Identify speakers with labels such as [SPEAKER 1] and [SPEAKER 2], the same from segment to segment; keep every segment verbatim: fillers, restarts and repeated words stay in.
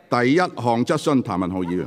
[SPEAKER 1] 第一項質詢，譚文豪議員。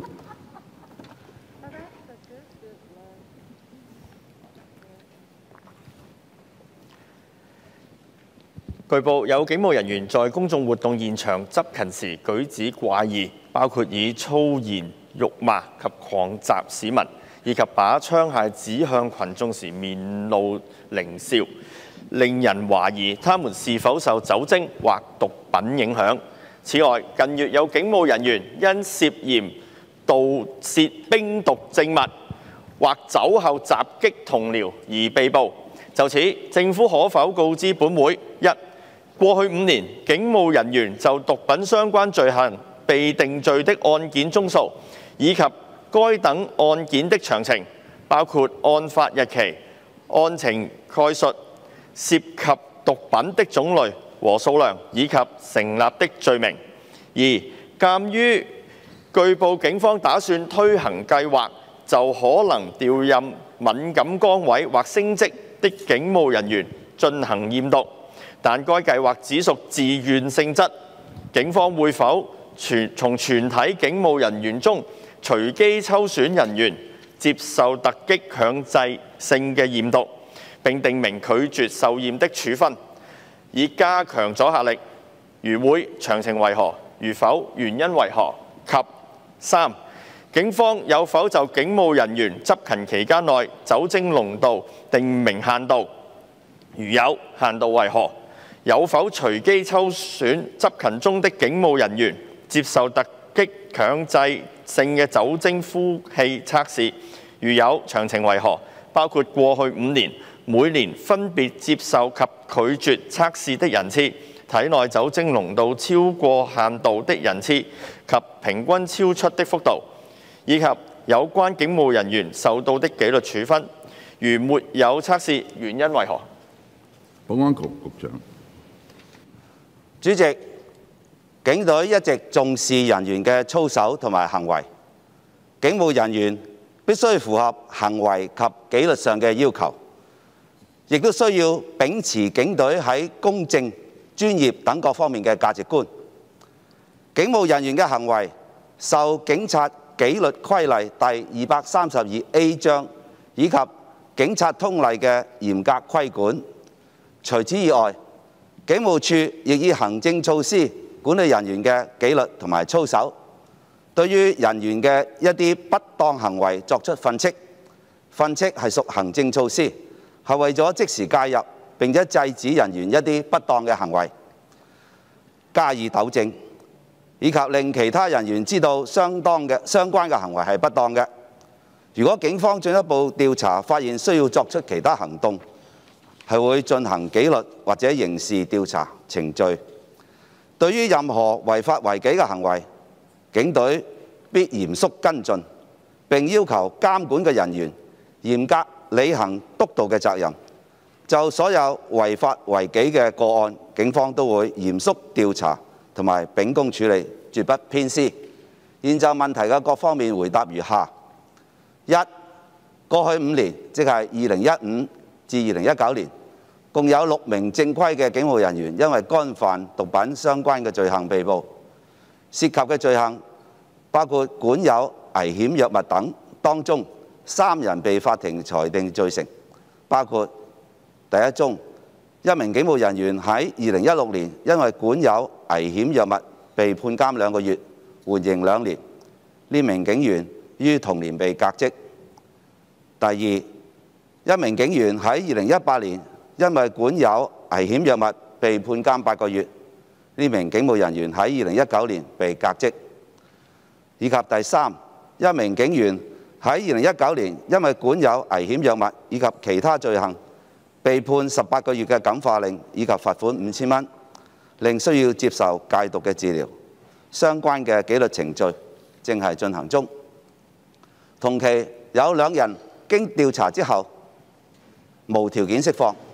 [SPEAKER 2] 據報有警務人員在公眾活動現場執勤時舉止怪異，包括以粗言辱罵及狂襲市民，以及把槍械指向群眾時面露獰笑，令人懷疑他們是否受酒精或毒品影響。此外，近月有警務人員因涉嫌盜竊冰毒證物或酒後襲擊同僚而被捕。就此，政府可否告知本會：一、過去五年，警務人員就毒品相關罪行被定罪的案件宗數，以及該等案件的詳情，包括案發日期、案情概述、涉及毒品的種類和數量，以及成立的罪名。二、鑑於據報警方打算推行計劃，就可能調任敏感崗位或升職的警務人員進行驗毒，但該計劃只屬自願性質，警方會否全從全體警務人員中隨機抽選人員接受突擊強制性嘅驗毒，並定明拒絕受驗的處分，以加強阻嚇力？如會，詳情為何？如否，原因為何？及三、警方有否就警務人員執勤期間內酒精濃度定明限度？如有，限度為何？有否隨機抽選執勤中的警務人員接受突擊強制性嘅酒精呼氣測試？如有，詳情為何？包括過去五年每年分別接受及拒絕測試的人次、體內酒精濃度超過限度的人次及平均超出的幅度，以及有關警務人員受到的紀律處分。如沒有測試，原因為何？
[SPEAKER 1] 保安局局長。
[SPEAKER 3] 主席，警隊一直重視人員嘅操守同埋行為，警務人員必須符合行為及紀律上嘅要求，亦都需要秉持警隊喺公正、專業等各方面嘅價值觀。警務人員嘅行為受警察紀律規例第二百三十二 A 章以及警察通例嘅嚴格規管。除此以外，警務處亦以行政措施管理人員嘅紀律同埋操守，對於人員嘅一啲不當行為作出訓斥。訓斥係屬行政措施，係為咗即時介入並且制止人員一啲不當嘅行為，加以糾正，以及令其他人員知道相當嘅相關嘅行為係不當嘅。如果警方進一步調查發現需要作出其他行動，係會進行紀律或者刑事調查程序。對於任何違法違紀嘅行為，警隊必嚴肅跟進，並要求監管嘅人員嚴格履行督導嘅責任。就所有違法違紀嘅個案，警方都會嚴肅調查同埋秉公處理，絕不偏私。現就問題嘅各方面回答如下：一、過去五年，即係二零一五至二零一九年，共有六名正規嘅警務人員因為干犯毒品相關嘅罪行被捕，涉及嘅罪行包括管有危險藥物等，當中三人被法庭裁定罪成，包括第一宗，一名警務人員喺二零一六年因為管有危險藥物被判監兩個月，緩刑兩年，呢名警員於同年被革職。第二，一名警員喺二零一八年因為管有危險藥物被判監八個月，呢名警務人員喺二零一九年被革職。以及第三，一名警員喺二零一九年因為管有危險藥物以及其他罪行，被判十八個月嘅感化令以及罰款五千蚊，令需要接受戒毒嘅治療。相關嘅紀律程序正係進行中。同期有兩人經調查之後無條件釋放，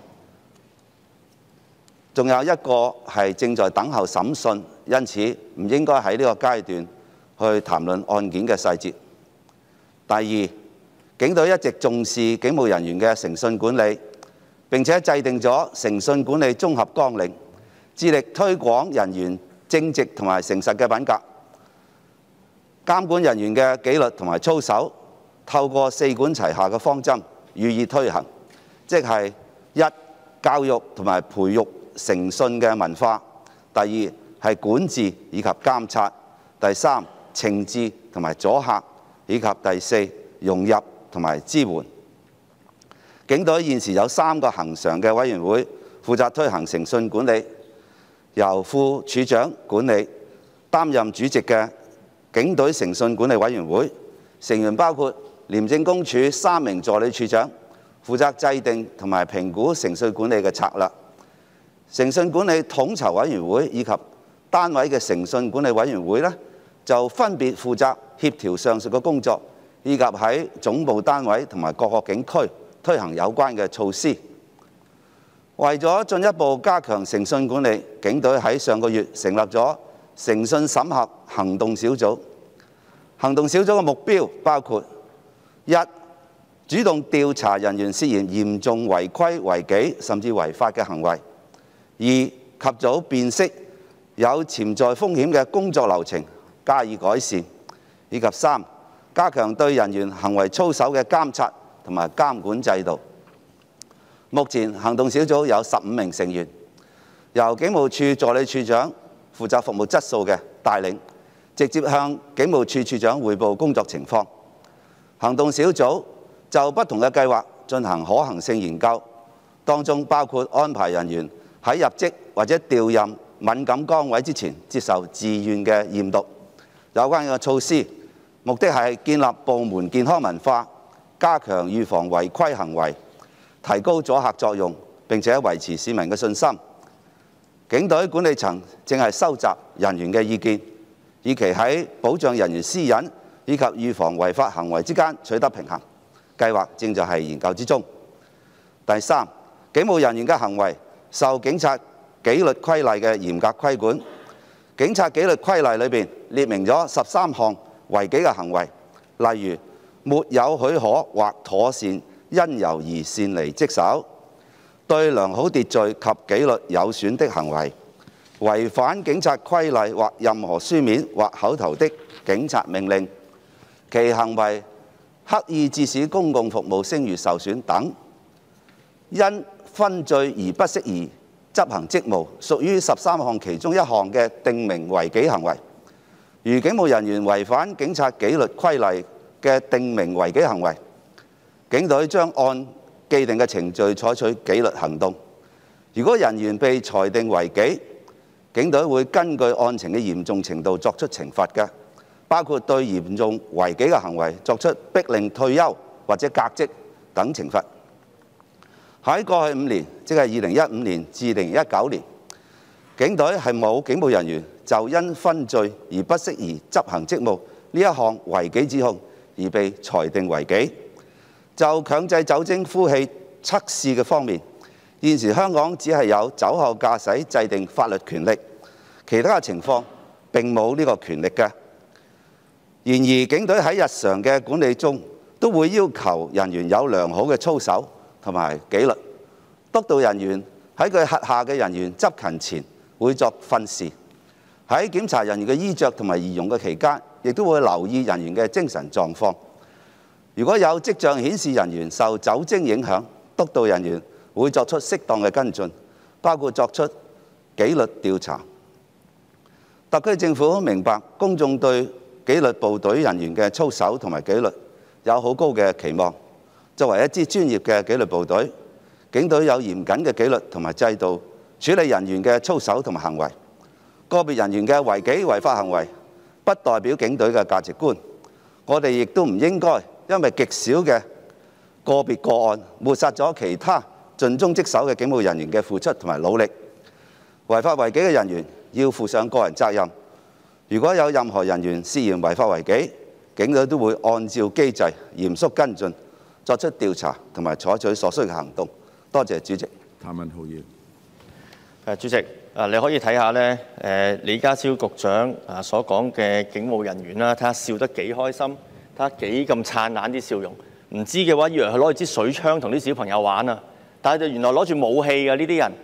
[SPEAKER 3] 仲有一個係正在等候審訊，因此唔應該喺呢個階段去談論案件嘅細節。第二，警隊一直重視警務人員嘅誠信管理，並且制定咗誠信管理綜合綱領，致力推廣人員正直同埋誠實嘅品格。 監管人員嘅紀律同埋操守，透過四管齊下嘅方針予以推行，即係一、教育同埋培育誠信嘅文化；第二係管治以及監察；第三，懲治同埋阻嚇；以及第四，融入同埋支援。警隊現時有三個恆常嘅委員會負責推行誠信管理，由副處長管理。擔任主席嘅警隊誠信管理委員會成員包括廉政公署三名助理處長，負責制定同埋評估誠信管理嘅策略。誠信管理統籌委員會以及單位嘅誠信管理委員會呢，就分別負責協調上述嘅工作，以及喺總部單位同埋各個警區推行有關嘅措施。為咗進一步加強誠信管理，警隊喺上個月成立咗誠信審核行動小組。行動小組嘅目標包括：一、主動調查人員涉嫌嚴重違規違紀甚至違法嘅行為；二、及早辨識有潛在風險嘅工作流程，加以改善；以及三、加強對人員行為操守嘅監察同埋監管制度。目前行動小組有十五名成員，由警務處助理處長負責服務質素嘅帶領，直接向警務處處長匯報工作情況。行動小組就不同嘅計劃進行可行性研究，當中包括安排人員喺入職或者調任敏感崗位之前接受自願嘅驗毒。有關嘅措施，目的係建立部門健康文化，加強預防違規行為，提高阻嚇作用，並且維持市民嘅信心。警隊管理層正係收集人員嘅意見，以期喺保障人員私隱以及預防違法行為之間取得平衡。計劃正在係研究之中。第三，警務人員嘅行為受警察紀律規例嘅嚴格規管。警察紀律規例裏邊列明咗十三項違紀嘅行為，例如沒有許可或妥善因由而擅離職守，對良好秩序及紀律有損的行為，違反警察規例或任何書面或口頭的警察命令，其行為刻意致使公共服務聲譽受損等，因分罪而不適宜執行職務，屬於十三項其中一項嘅訂明違紀行為。如警務人員違反警察紀律規例嘅訂明違紀行為，警隊將按既定嘅程序採取紀律行動。如果人員被裁定違紀，警隊會根據案情嘅嚴重程度作出懲罰嘅，包括對嚴重違紀嘅行為作出逼令退休或者革職等懲罰。喺過去五年，即係二零一五年至二零一九年，警隊係冇警務人員就因分罪而不適宜執行職務呢一項違紀指控而被裁定違紀。就強制酒精呼氣測試嘅方面，現時香港只係有酒後駕駛制定法律權力，其他嘅情況並冇呢個權力嘅。然而，警隊喺日常嘅管理中都會要求人員有良好嘅操守同埋紀律，督導人員喺佢轄下嘅人員執勤前會作訓示，喺檢查人員嘅衣着同埋儀容嘅期間，亦都會留意人員嘅精神狀況。如果有跡象顯示人員受酒精影響，督導人員會作出適當嘅跟進，包括作出紀律調查。特區政府明白公眾對紀律部隊人員嘅操守同埋紀律有好高嘅期望。作為一支專業嘅紀律部隊，警隊有嚴謹嘅紀律同埋制度處理人員嘅操守同埋行為。個別人員嘅違紀違法行為不代表警隊嘅價值觀。我哋亦都唔應該因為極少嘅個別個案抹殺咗其他盡忠職守嘅警務人員嘅付出同埋努力。違法違紀嘅人員要負上個人責任。如果有任何人員涉嫌違法違紀，警隊都會按照機制嚴肅跟進，作出調查同埋採取所需嘅行動。多謝主席。
[SPEAKER 1] 譚文豪議員。
[SPEAKER 2] 誒，主席，誒你可以睇下咧，誒李家超局長啊所講嘅警務人員啦，睇下笑得幾開心，睇下幾咁燦爛啲笑容。唔知嘅話，以為佢攞住支水槍同啲小朋友玩啊，但係就原來攞住武器嘅呢啲人。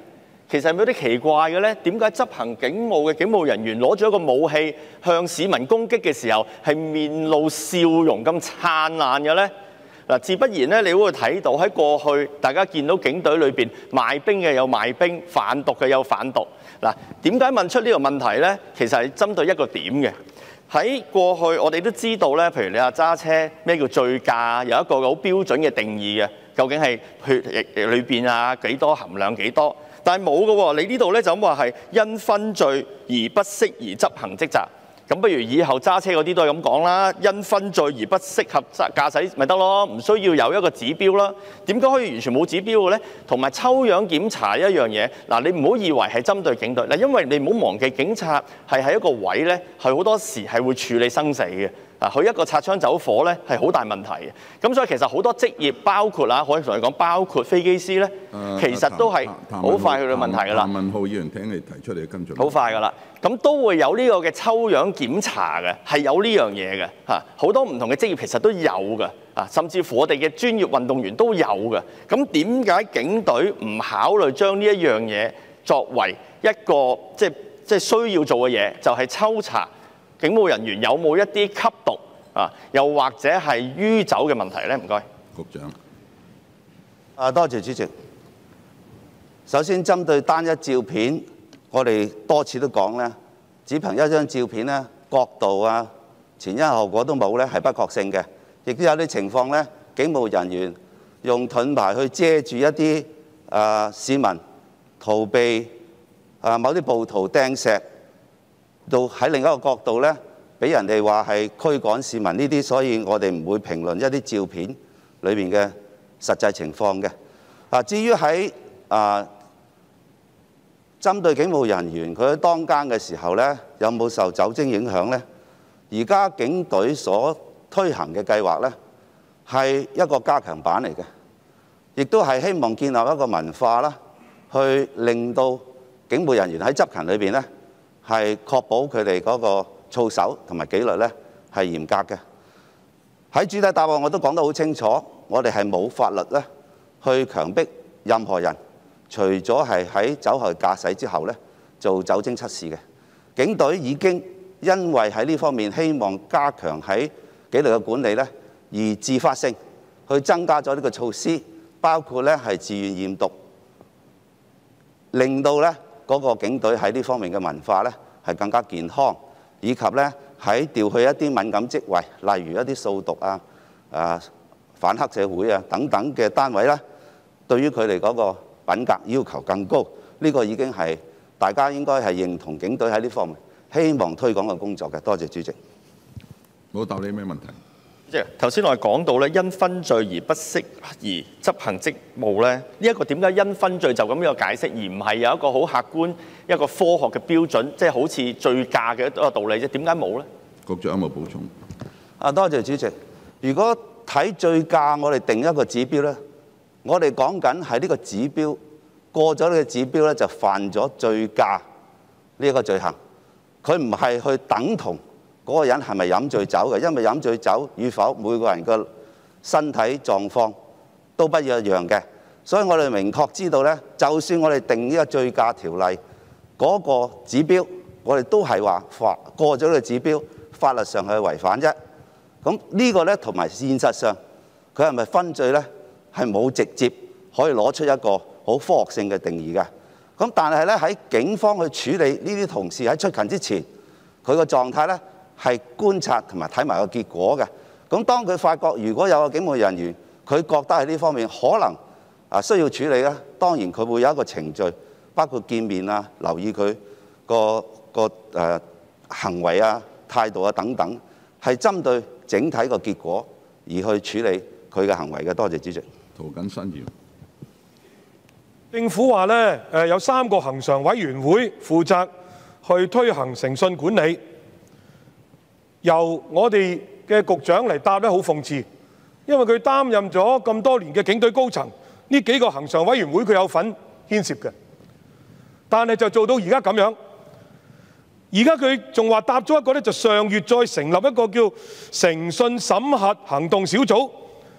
[SPEAKER 2] 其實係咪有啲奇怪嘅呢？點解執行警務嘅警務人員攞咗一個武器向市民攻擊嘅時候，係面露笑容咁燦爛嘅呢？嗱，自不然咧，你會睇到喺過去，大家見到警隊裏邊賣兵嘅有賣兵，販毒嘅有販毒。嗱，點解問出呢個問題呢？其實係針對一個點嘅。喺過去，我哋都知道咧，譬如你話揸車咩叫醉駕，有一個好標準嘅定義嘅，究竟係血液裏邊啊幾多含量幾多？但係冇嘅喎，你呢度咧就咁話係因分醉而不適宜執行職責。咁不如以後揸車嗰啲都係咁講啦，因分醉而不適合駕駛咪得咯，唔需要有一個指標啦。點解可以完全冇指標嘅呢？同埋抽樣檢查一樣嘢，嗱你唔好以為係針對警隊，嗱因為你唔好忘記警察係喺一個位呢，係好多時係會處理生死嘅。嗱，佢一個擦槍走火咧係好大問題嘅。咁所以其實好多職業，包括啊，可以同你講，包括飛機師咧，
[SPEAKER 1] 呃、
[SPEAKER 2] 其實都係好快去到問題㗎啦。
[SPEAKER 1] 譚文豪議員請你提出你嘅跟進。
[SPEAKER 2] 好快㗎啦，咁都會有呢個嘅抽樣檢查嘅，係有呢樣嘢嘅嚇。好多唔同嘅職業其實都有嘅啊，甚至乎我哋嘅專業運動員都有嘅。咁點解警隊唔考慮將呢一樣嘢作為一個即係即係需要做嘅嘢，就係、是、抽查警務人員有冇一啲吸毒啊，又或者係酗酒嘅問題呢？唔該，
[SPEAKER 1] 局長。
[SPEAKER 3] 啊，多謝主席。首先針對單一照片，我哋多次都講咧，只憑一張照片咧，角度啊、前因後果都冇咧，係不確性嘅。亦都有啲情況咧，警務人員用盾牌去遮住一啲啊市民逃避啊某啲暴徒掟石。到喺另一個角度咧，俾人哋話係驅趕市民呢啲，所以我哋唔會評論一啲照片裏邊嘅實際情況嘅。啊，至於喺啊針對警務人員佢喺當更嘅時候咧，有冇受酒精影響咧？而家警隊所推行嘅計劃咧，係一個加強版嚟嘅，亦都係希望建立一個文化啦，去令到警務人員喺執勤裏邊咧，係確保佢哋嗰個操守同埋紀律咧係嚴格嘅。喺主體答案我都講得好清楚，我哋係冇法律咧去強迫任何人，除咗係喺酒後駕駛之後咧做酒精測試嘅。警隊已經因為喺呢方面希望加強喺紀律嘅管理咧，而自發性去增加咗呢個措施，包括咧係自願驗毒，令到咧嗰個警隊喺呢方面嘅文化咧係更加健康，以及咧喺調去一啲敏感職位，例如一啲掃毒啊、啊反黑社會啊等等嘅單位咧，對於佢哋嗰個品格要求更高。呢個已經係大家應該係認同警隊喺呢方面希望推廣嘅工作嘅。多謝主席。
[SPEAKER 1] 我答你咩問題？
[SPEAKER 2] 即係頭先我哋講到咧，因分醉而不適宜執行職務咧，呢一個點解因分醉就咁樣解釋，而唔係有一個好客觀一個科學嘅標準，即係好似醉駕嘅一個道理啫？點解冇咧？
[SPEAKER 1] 局長有冇補充？
[SPEAKER 3] 啊，多謝主席。如果睇醉駕，我哋定一個指標咧，我哋講緊係呢個指標過咗呢個指標咧，就犯咗醉駕呢一個罪行。佢唔係去等同嗰個人係咪飲醉酒嘅，因為飲醉酒與否，每個人嘅身體狀況都不一樣嘅。所以我哋明確知道咧，就算我哋定呢個醉駕條例嗰個指標，我哋都係話法過咗呢個指標，法律上係違反啫。咁呢個咧同埋現實上佢係咪分醉咧，係冇直接可以攞出一個好科學性嘅定義嘅。咁但係咧喺警方去處理呢啲同事喺出勤之前，佢個狀態咧係觀察同埋睇埋個結果嘅。咁當佢發覺如果有個警務人員佢覺得喺呢方面可能啊需要處理咧，當然佢會有一個程序，包括見面啊、留意佢個個誒行為啊、態度啊等等，係針對整體個結果而去處理佢嘅行為嘅。多謝主席。
[SPEAKER 1] 涂謹申議員。
[SPEAKER 4] 政府話咧，誒有三個恆常委員會負責去推行誠信管理，由我哋嘅局長嚟答咧，好諷刺，因為佢擔任咗咁多年嘅警隊高層，呢幾個恆常委員會佢有份牽涉嘅，但係就做到而家咁樣。而家佢仲話答咗一個咧，就上月再成立一個叫誠信審核行動小組，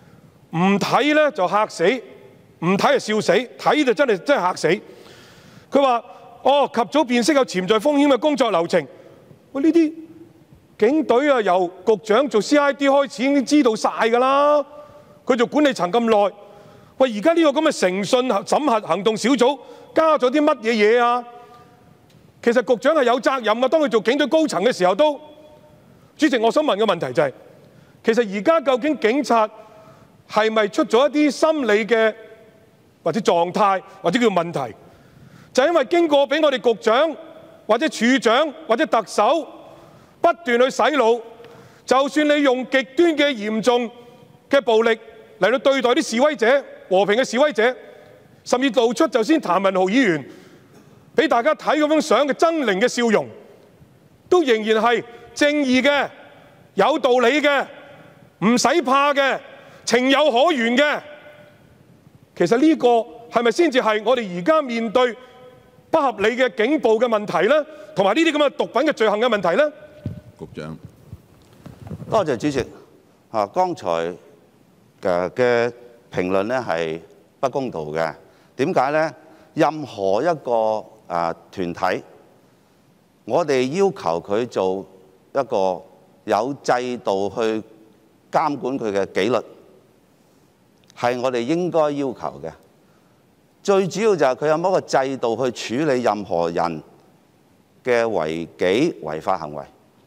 [SPEAKER 4] 唔睇咧就嚇死。唔睇就笑死，睇就真係真係嚇死。佢佢話：哦，及早辨識有潛在風險嘅工作流程。喂，呢啲警隊啊，由局長做 C I D 開始已經知道晒㗎啦。佢做管理層咁耐，喂，而家呢個咁嘅誠信審核行動小組加咗啲乜嘢嘢啊？其實局長係有責任㗎。當佢做警隊高層嘅時候都，主席，我想問嘅問題就係、是，其實而家究竟警察係咪出咗一啲心理嘅或者狀態或者叫問題？就係因為經過俾我哋局長或者處長或者特首不斷去洗腦，就算你用極端嘅嚴重嘅暴力嚟到對待啲示威者、和平嘅示威者，甚至露出就先譚文豪議員俾大家睇嗰張相嘅猙獰嘅笑容，都仍然係正義嘅、有道理嘅、唔使怕嘅、情有可原嘅。其實呢個係咪先至係我哋而家面對不合理嘅警暴嘅問題呢？同埋呢啲咁嘅毒品嘅罪行嘅問題呢？
[SPEAKER 1] 局長，
[SPEAKER 3] 多謝主席。啊，剛才嘅嘅評論咧係不公道嘅。點解呢？任何一個啊團體，我哋要求佢做一個有制度去監管佢嘅紀律，係我哋應該要求嘅。最主要就係佢有冇一個制度去處理任何人嘅違紀違法行為。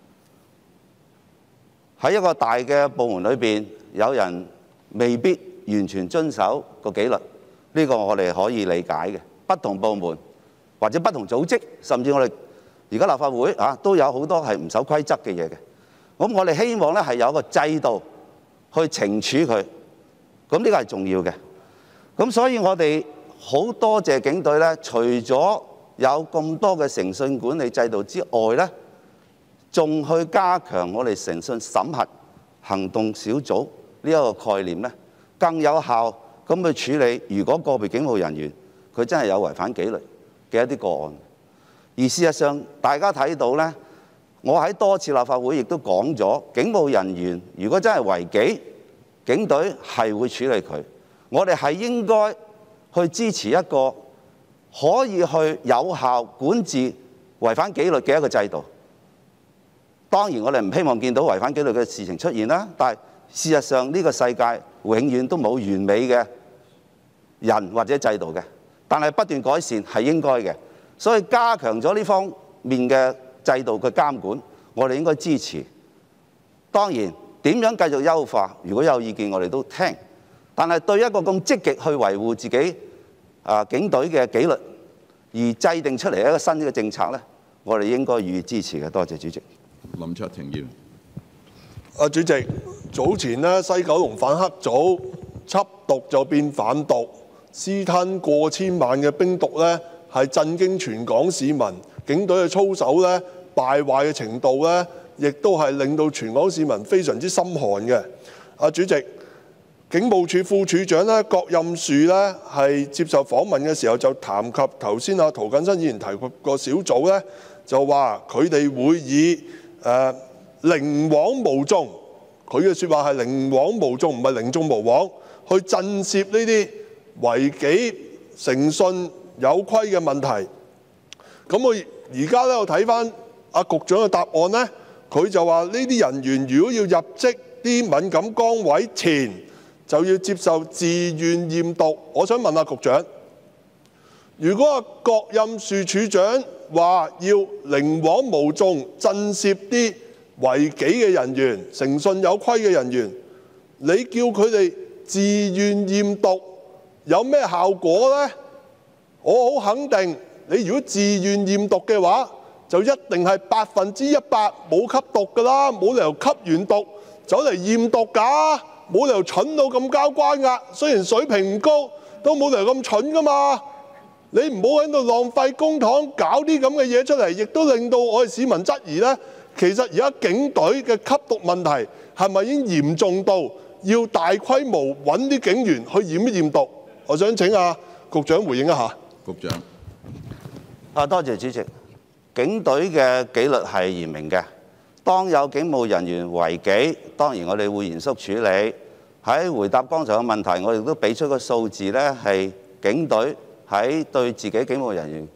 [SPEAKER 3] 喺一個大嘅部門裏邊，有人未必完全遵守個紀律，呢個我哋可以理解嘅。不同部門或者不同組織，甚至我哋而家立法會啊，都有好多係唔守規則嘅嘢嘅。咁我哋希望咧係有一個制度去懲處佢，咁呢個係重要嘅。咁所以我哋好多謝警隊咧，除咗有咁多嘅誠信管理制度之外咧，仲去加強我哋誠信審核行動小組呢一個概念咧，更有效咁去處理。如果個別警務人員佢真係有違反紀律嘅一啲個案，而事實上大家睇到咧，我喺多次立法會亦都講咗，警務人員如果真係違紀，警隊係會處理佢。我哋係應該去支持一個可以去有效管治違反紀律嘅一個制度。當然我哋唔希望見到違反紀律嘅事情出現啦，但係事實上呢個世界永遠都冇完美嘅人或者制度嘅，但係不斷改善係應該嘅。所以加強咗呢方面嘅制度嘅監管，我哋應該支持。當然點樣繼續優化，如果有意見我哋都聽。但係對一個咁積極去維護自己啊警隊嘅紀律而制定出嚟一個新嘅政策咧，我哋應該予以支持嘅。多謝主席。
[SPEAKER 1] 林卓廷議員。
[SPEAKER 5] 啊，主席，早前呢，西九龍反黑組緝毒就變販毒，私吞過千萬嘅冰毒呢，係震驚全港市民。警隊嘅操守呢，敗壞嘅程度呢，亦都係令到全港市民非常之心寒嘅。啊，主席，警務處副處長呢，郭任樹呢，係接受訪問嘅時候就談及頭先阿涂謹申議員提及個小組呢，就話佢哋會以誒、呃、寧枉毋縱，佢嘅説話係寧枉毋縱，唔係寧縱毋枉，去震懾呢啲違紀誠信有規嘅問題。咁我而家咧，我睇翻阿局長嘅答案呢，佢就話呢啲人員如果要入職啲敏感崗位前，就要接受自願驗毒。我想問下局長，如果阿郭任樹處長話要寧枉毋縱，震懾啲違紀嘅人員、誠信有規嘅人員，你叫佢哋自願驗毒有咩效果呢？我好肯定，你如果自願驗毒嘅話，就一定係百分之一百冇吸毒㗎啦，冇理由吸完毒走嚟驗毒㗎，冇理由蠢到咁交關㗎。雖然水平唔高，都冇理由咁蠢㗎嘛。你唔好喺度浪費公帑搞啲咁嘅嘢出嚟，亦都令到我哋市民質疑呢。其實而家警隊嘅吸毒問題係咪已經嚴重到要大規模揾啲警員去驗一驗毒？我想請阿局長回應一下。
[SPEAKER 1] 局長。
[SPEAKER 3] 啊，多謝主席。警隊嘅紀律係嚴明嘅。當有警務人員違紀，當然我哋會嚴肅處理。喺回答剛才嘅問題，我亦都俾出個數字呢，係警隊喺對自己警務人員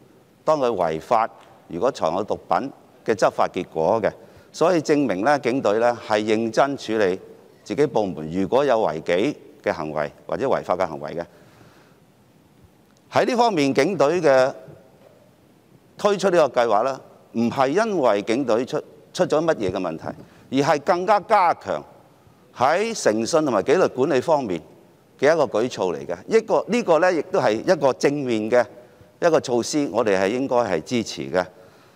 [SPEAKER 3] 當佢違法，如果藏有毒品嘅執法結果嘅，所以證明咧警隊咧係認真處理自己部門如果有違紀嘅行為或者違法嘅行為嘅。喺呢方面，警隊嘅推出呢個計劃咧，唔係因為警隊出出咗乜嘢嘅問題，而係更加加強喺誠信同埋紀律管理方面嘅一個舉措嚟嘅。一個呢個咧亦都係一個正面嘅一個措施，我哋係應該係支持嘅。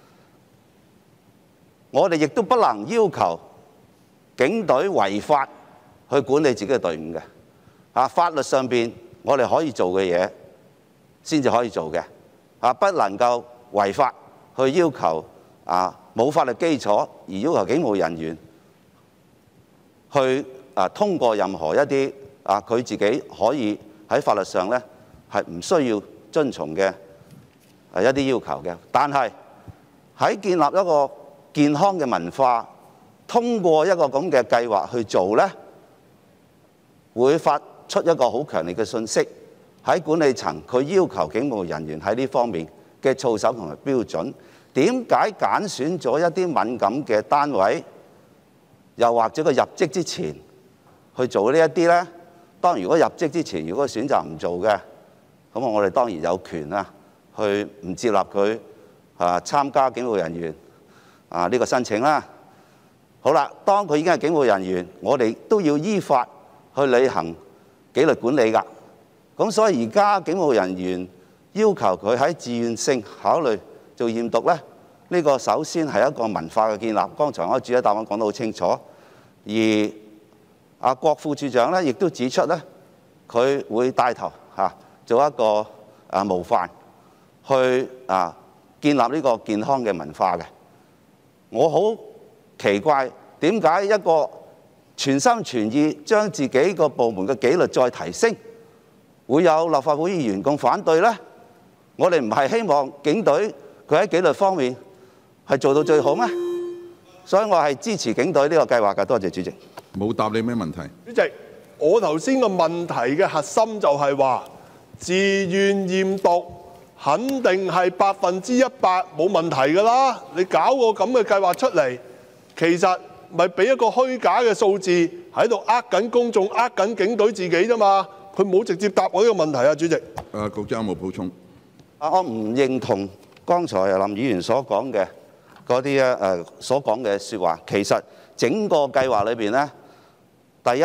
[SPEAKER 3] 我哋亦都不能要求警隊違法去管理自己嘅隊伍嘅。啊，法律上邊我哋可以做嘅嘢先至可以做嘅。啊，不能夠違法去要求啊冇法律基礎而要求警務人員去啊通過任何一啲啊佢自己可以喺法律上咧係唔需要遵從嘅一啲要求嘅。但係喺建立一個健康嘅文化，通過一個咁嘅計劃去做咧，會發出一個好強烈嘅訊息，喺管理層佢要求警務人員喺呢方面嘅操守同埋標準。點解揀選咗一啲敏感嘅單位，又或者佢入職之前去做呢一啲呢？當然如果入職之前如果選擇唔做嘅，咁我哋當然有權啊去唔接納佢啊參加警務人員啊呢個申請啦。好啦，當佢已經係警務人員，我哋都要依法去履行紀律管理㗎。咁所以而家警務人員要求佢喺自願性考慮做驗毒咧，呢個首先係一個文化嘅建立。剛才我主體答案講得好清楚，而阿郭副處長咧亦都指出咧，佢會帶頭嚇做一個啊模範，去啊建立呢個健康嘅文化嘅。我好奇怪點解一個全心全意將自己個部門嘅紀律再提升，會有立法會議員咁反對呢？我哋唔係希望警隊佢喺紀律方面係做到最好咩？所以我係支持警隊呢個計劃嘅。多謝主席。
[SPEAKER 1] 冇答你咩問題？
[SPEAKER 5] 主席，我頭先個問題嘅核心就係話，自願驗毒肯定係百分之一百冇問題㗎啦。你搞個咁嘅計劃出嚟，其實咪俾一個虛假嘅數字喺度呃緊公眾、呃緊警隊自己啫嘛。佢冇直接答我呢個問題啊，主席。
[SPEAKER 1] 誒，局長有冇補充？
[SPEAKER 3] 啊，我唔認同剛才林議員所講嘅嗰啲誒所講嘅説話。其實整個計劃裏邊咧，第一，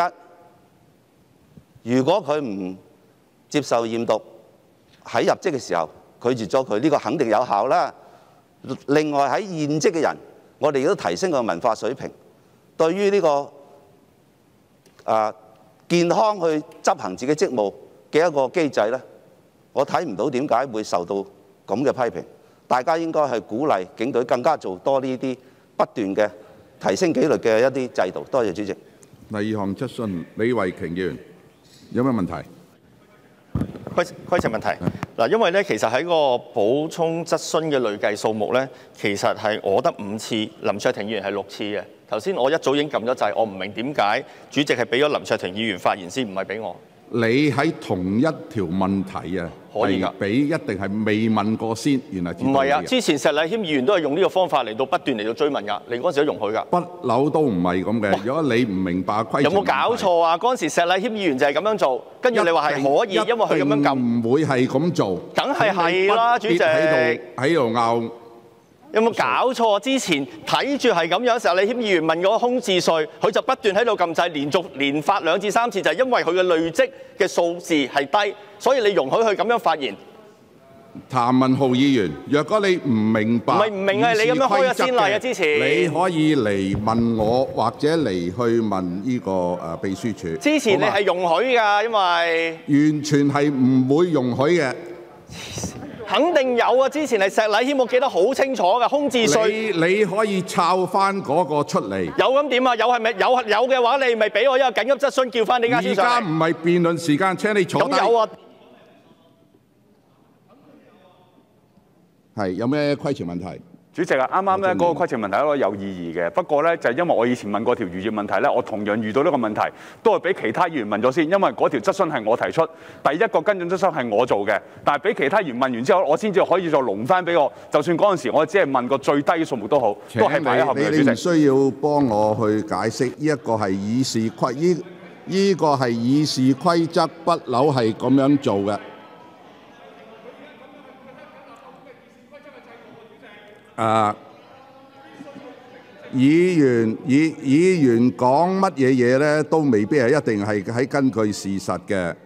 [SPEAKER 3] 如果佢唔接受驗毒喺入職嘅時候拒絕咗佢，呢個肯定有效啦。另外喺現職嘅人，我哋亦都提升個文化水平，對於呢個啊健康去執行自己職務嘅一個機制咧，我睇唔到點解會受到咁嘅批評。大家應該係鼓勵警隊更加做多呢啲不斷嘅提升紀律嘅一啲制度。多謝主席。
[SPEAKER 1] 第二項質詢，李慧瓊議員有咩問題？
[SPEAKER 2] 規規程問題嗱，因為咧其實喺個補充質詢嘅累計數目咧，其實係我得五次，林卓廷議員係六次嘅。頭先我一早已經撳咗掣，我唔明點解主席係俾咗林卓廷議員發言先，唔係俾我。
[SPEAKER 1] 你喺同一條問題啊，
[SPEAKER 2] 可以㗎，
[SPEAKER 1] 俾一定係未問過先，原來
[SPEAKER 2] 唔係啊！之前石禮謙議員都係用呢個方法嚟到不斷嚟到追問㗎，你嗰陣時都容許㗎。
[SPEAKER 1] 不嬲都唔係咁嘅。如果你唔明白規程，
[SPEAKER 2] 有冇搞錯啊？嗰陣時石禮謙議員就係咁樣做，跟住你話係可以，因為佢咁樣撳，
[SPEAKER 1] 唔會係咁做。
[SPEAKER 2] 梗係係啦，主席
[SPEAKER 1] 喺度喺度拗。
[SPEAKER 2] 有冇搞錯？之前睇住係咁樣，石禮謙議員問嗰個空置稅，佢就不斷喺度撳掣，連續連發兩至三次，就係因為佢嘅累積嘅數字係低，所以你容許佢咁樣發言。
[SPEAKER 1] 譚文豪議員，若果你唔明白，
[SPEAKER 2] 唔係唔明係你咁樣開咗先例啊！之前
[SPEAKER 1] 你可以嚟問我，或者嚟去問呢個誒秘書處。
[SPEAKER 2] 之前你係容許㗎，因為
[SPEAKER 1] 完全係唔會容許嘅。
[SPEAKER 2] 肯定有啊！之前係石禮謙，我記得好清楚㗎，空置稅。
[SPEAKER 1] 你你可以抄翻嗰個出嚟。
[SPEAKER 2] 有咁點啊？有係咪有有嘅話，你咪俾我一個緊急質詢，叫翻李家超上嚟。
[SPEAKER 1] 而家唔係辯論時間，請你坐低。
[SPEAKER 2] 咁有啊。
[SPEAKER 1] 係有咩規程問題？
[SPEAKER 6] 主席啊，啱啱咧嗰個規程問題咧有意義嘅，不過咧就係因為我以前問過條漁業問題咧，我同樣遇到呢個問題，都係俾其他議員問咗先，因為嗰條質詢係我提出，第一個跟進質詢係我做嘅，但係俾其他議員問完之後，我先至可以再籠翻俾我，就算嗰陣時我只係問個最低嘅數目都好，都係擺喺後面嘅。
[SPEAKER 1] 你你唔
[SPEAKER 6] 主席
[SPEAKER 1] 需要幫我去解釋，呢一個係議事規，呢呢個係議事規則，不嬲係咁樣做嘅。啊！議員議議員講乜嘢嘢咧，都未必係一定係喺根據事實嘅。